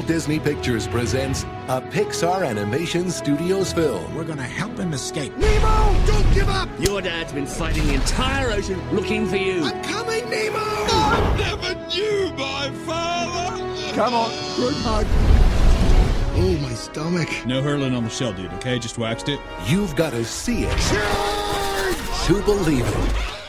Disney Pictures presents a Pixar Animation Studios film. We're gonna help him escape. Nemo, don't give up! Your dad's been fighting the entire ocean looking for you. I'm coming, Nemo! I never knew my father! Come on, good hug. Oh, my stomach. No hurling on the shell, dude, okay? Just waxed it. You've got to see it to believe it.